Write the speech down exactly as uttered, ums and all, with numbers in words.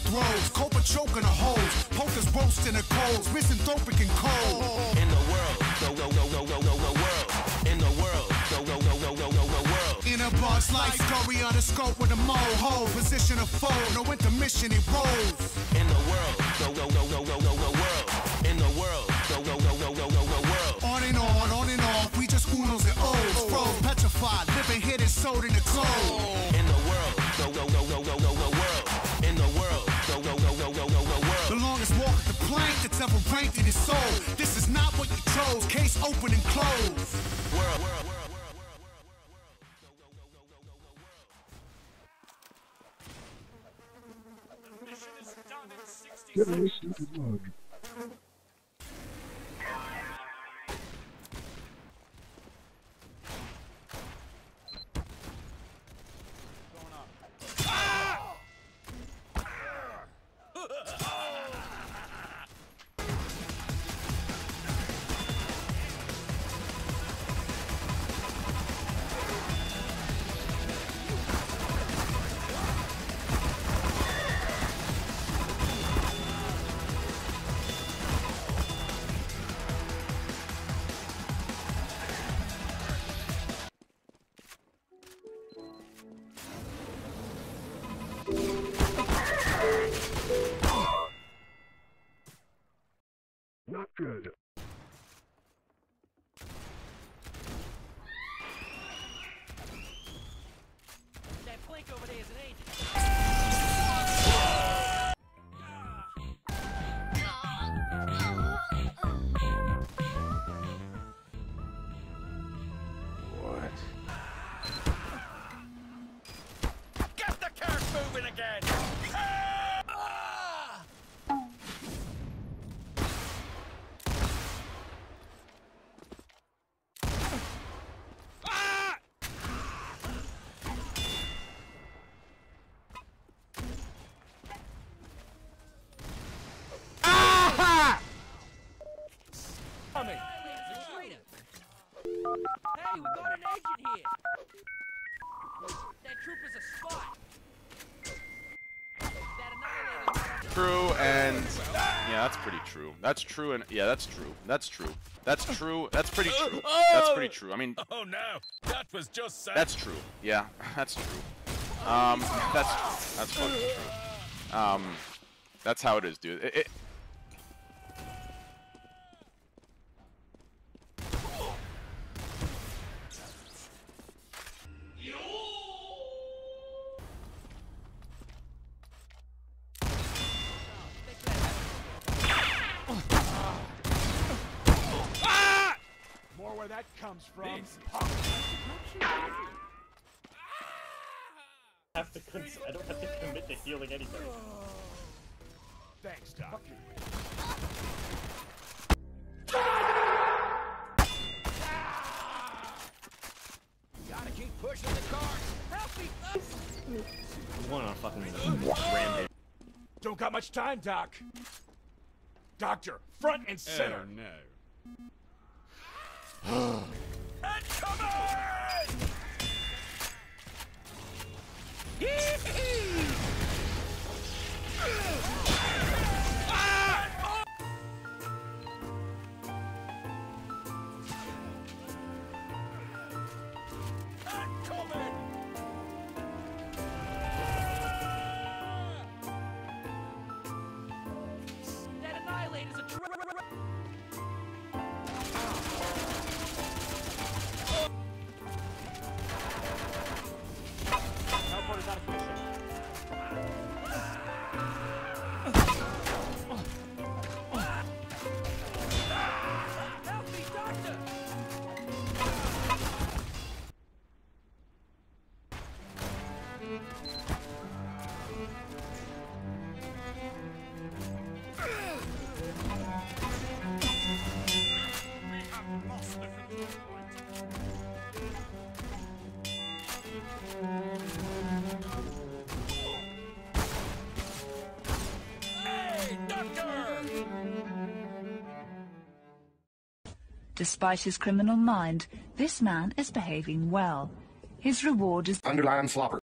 throws. Cobra choking the holes. Pokers roasting the coals. Misanthropic and cold. In the world, go, go, go, go, go, go, go, world. In the world, go, go, go, go, go, go, go, world. In a buzz like scurry on the scope with a mo-ho. Position of foe, no intermission, he rolls. In the world, go, go, go, go, go, go, go, world. In the world, go, go, go, go, go, go, go, world. On and on, on and off, we just unos and O's. Froze, petrified, living hidden, sold in the clothes. In the world, go, go, go, go, go, go, go, world. In the world, go, go, go, go, go, go, go, world. The longest walk of the plank that's ever ranked in his soul. This is not what you chose, case open and closed. World, world. Generation Mug. Not good. That Blink over there is an agent. What? Get the cart moving again! Coming. Hey, we got an agent here. That troop is a spot. That annihilator. True, and yeah, that's pretty true. That's true, and yeah, that's true. That's true. That's true. That's pretty true. That's pretty true. I mean, Oh no, that was just sad. that's true. Yeah, that's true. Um, that's that's fucking true. Um, that's how it is, dude. It, it, More where that comes from. Have to cons I don't have to commit to healing anybody. Thanks, Doc. Gotta keep pushing the cart. Help me! I'm going on a fucking rampage. Don't got much time, Doc. Doctor, front and center. Oh, no. Incoming! That annihilator's a tr- Teleport is out of commission. Help me, doctor! Despite his criminal mind, this man is behaving well. His reward is Underland Slopper.